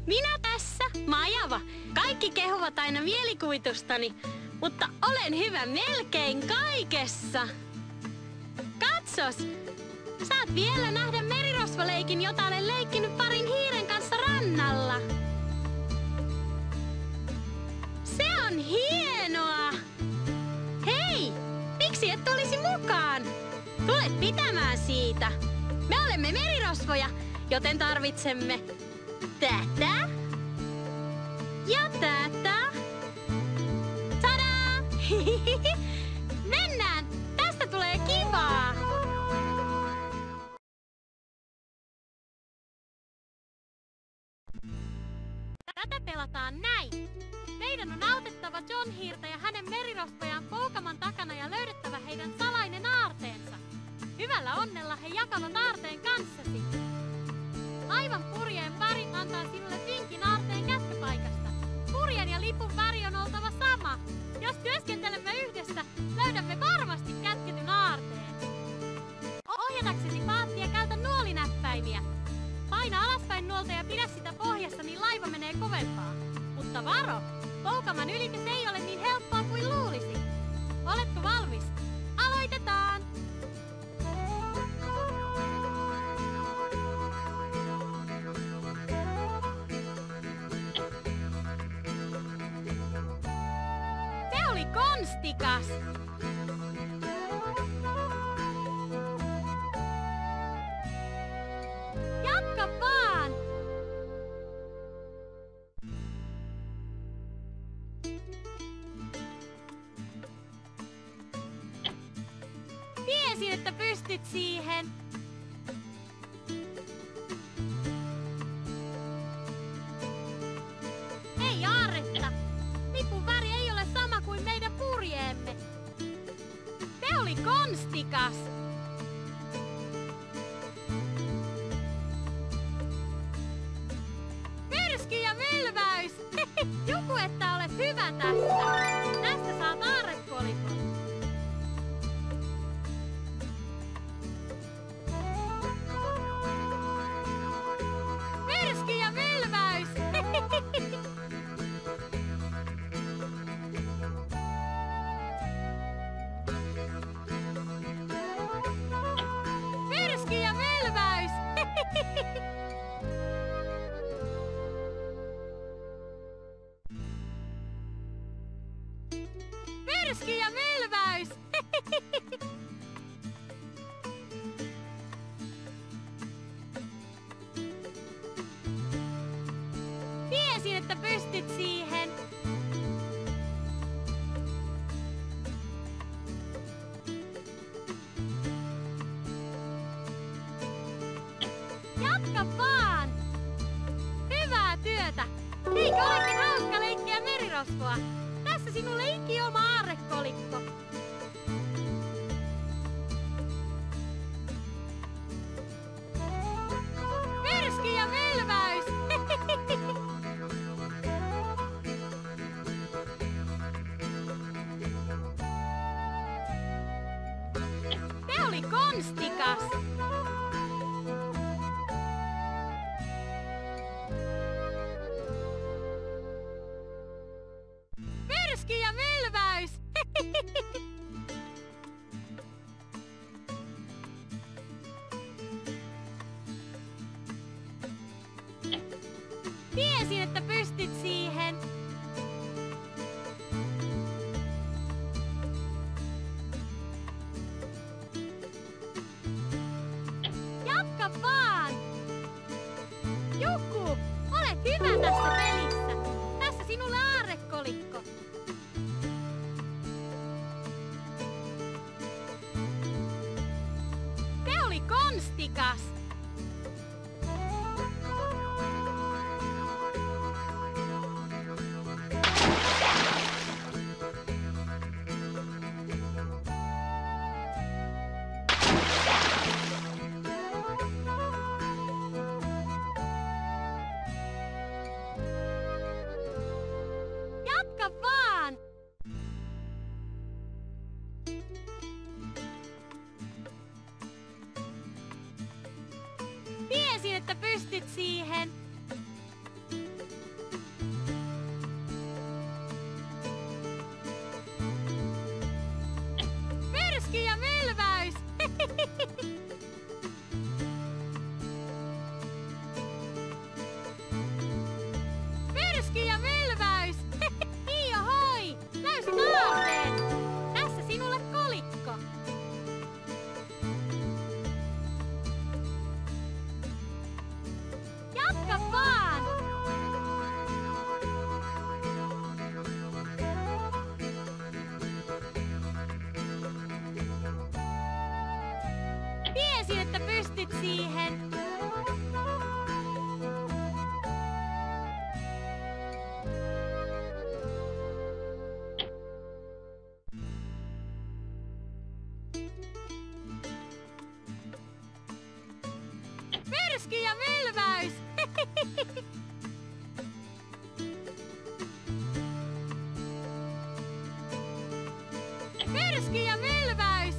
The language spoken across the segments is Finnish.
Minä tässä, Majava. Kaikki kehuvat aina mielikuvitustani, mutta olen hyvä melkein kaikessa. Katsos! Saat vielä nähdä merirosvoleikin, jota olen leikkinyt parin hiiren kanssa rannalla. Se on hienoa! Hei! Miksi et tulisi mukaan? Tulet pitämään siitä. Me olemme merirosvoja, joten tarvitsemme tätä ja tätä. Tadaa! Mennään! Tästä tulee kivaa! Tätä pelataan näin. Meidän on autettava John Hiirtä ja hänen merirosvojaan Poukaman takana ja löydettävä heidän salainen aarteensa. Hyvällä onnella he jakavat aarteen kanssasi. Laivan purjeen väri antaa sinulle vinkin aarteen kätköpaikasta. Purjen ja lipun väri on oltava sama. Jos työskentelemme yhdessä, löydämme varmasti kätketyn aarteen. Ohjataksesi paattia käytä nuolinäppäimiä. Paina alaspäin nuolta ja pidä sitä pohjassa, niin laiva menee kovempaa. Mutta varo! Poukaman ylitys ei ole niin helppoa kuin luulisi. Oletko valmis? Aloitetaan! Se oli konstikas! Jatka vaan! Tiesin, että pystyt siihen. Ei aarretta. Lipun väri ei ole sama kuin meidän purjeemme. Se oli konstikas. Myrsky ja mylväys. Juku, että olet hyvä tässä. Tästä saat aarrekolikon. Myrsky ja mylväys! Myrsky ja mylväys! Myrsky ja mylväys! Tiesin, että pystyt siihen. Jatka vaan! Hyvää työtä! Eikö olekin hauska leikkiä merirosvoa? Tässä sinulle ikioma aarrekolikko. Myrsky ja mylväys! Se oli konstikas! Myrsky ja mylväys! Tiesin, että pystyt siihen. Jatka vaan! Juku, olet hyvä tässä pelissä. Tässä sinulle aarrekolikko. Se oli konstikas! Jatka vaan! Tiesin, että pystyt siihen. pystyt siihen? Myrsky ja mylväys! Myrsky ja mylväys!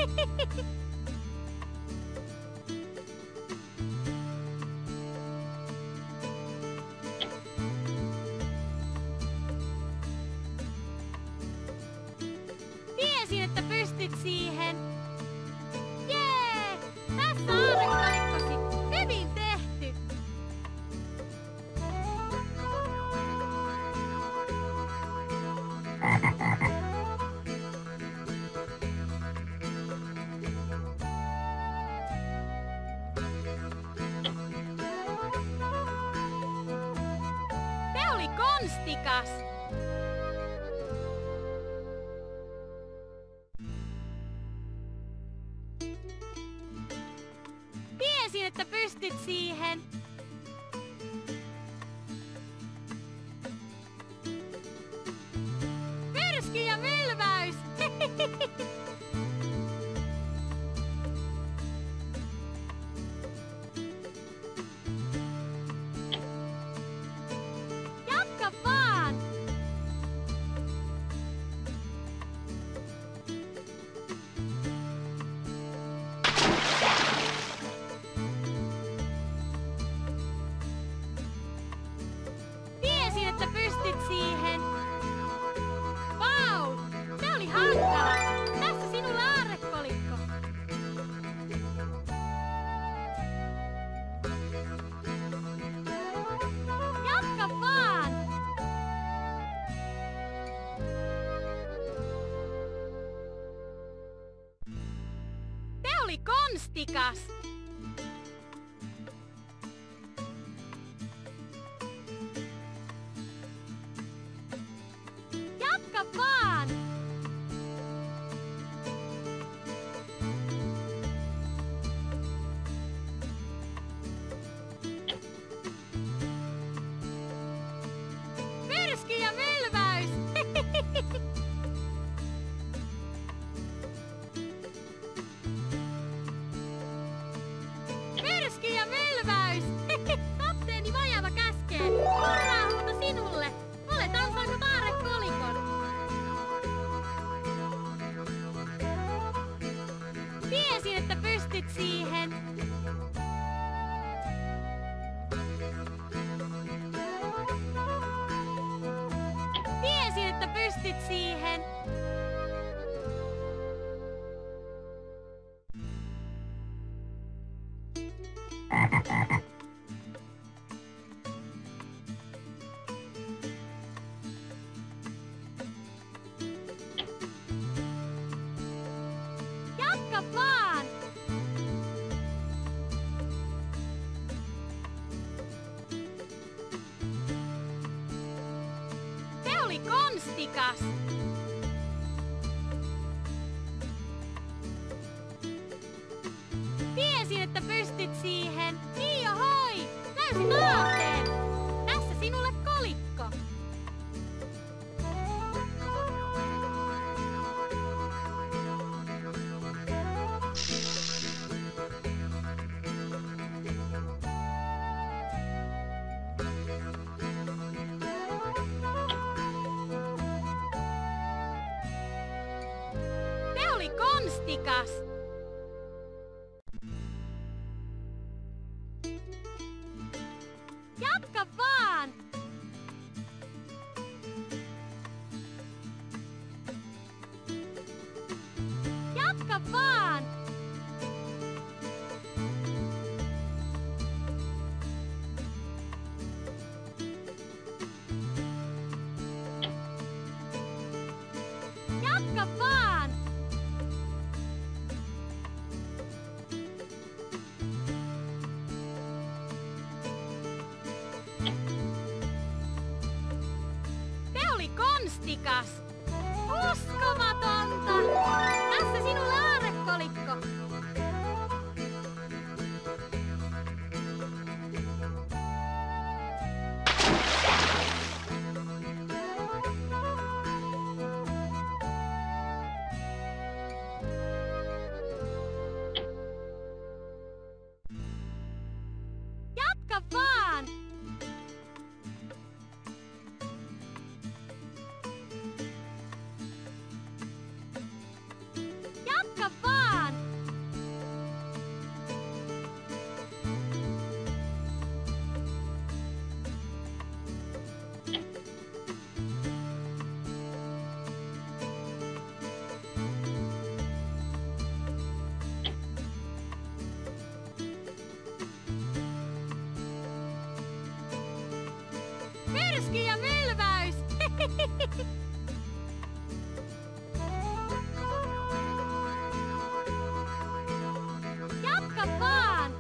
Tiesin, että pystyt siihen. Jee! Tässä aarrekolikkosi. Hyvin tehty. Se oli konstikas. Tiesin, että pystyt siihen. Myrsky ja mylväys! Jatka vaan! Tiesin, että pystyt siihen. Vau! Se oli hankala. Tässä sinulle aarrekolikko. Jatka vaan! Se oli konstikas. Jatka vaan! Myrsky ja mylväys! Myrsky ja mylväys! Kapteeni Vajava käskee! Hurraa huuto sinulle! Olet ansainnut aarrekolikon! Tiesin, että pystyt siihen! Tiesin, että pystyt siihen! Jatka vaan! Se oli konstikas! Tiesin, että pystyt siihen! Niin ohoi! Löysin aarteen! Tässä sinulle kolikko! Se oli konstikas! Jatka vaan! Jatka vaan! Jatka vaan! Jatka vaan!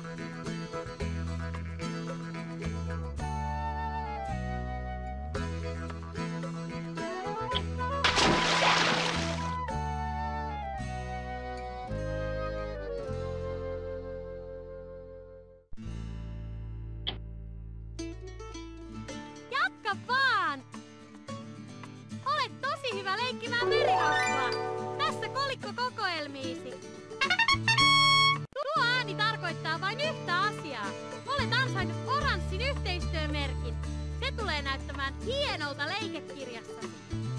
Jatka vaan! Olet tosi hyvä leikkimään merirosvoa. Tässä kolikko kokoelmiisi. Tuo ääni tarkoittaa vain yhtä asiaa. Olet ansainnut oranssin yhteistyömerkin. Se tulee näyttämään hienolta leikekirjassasi.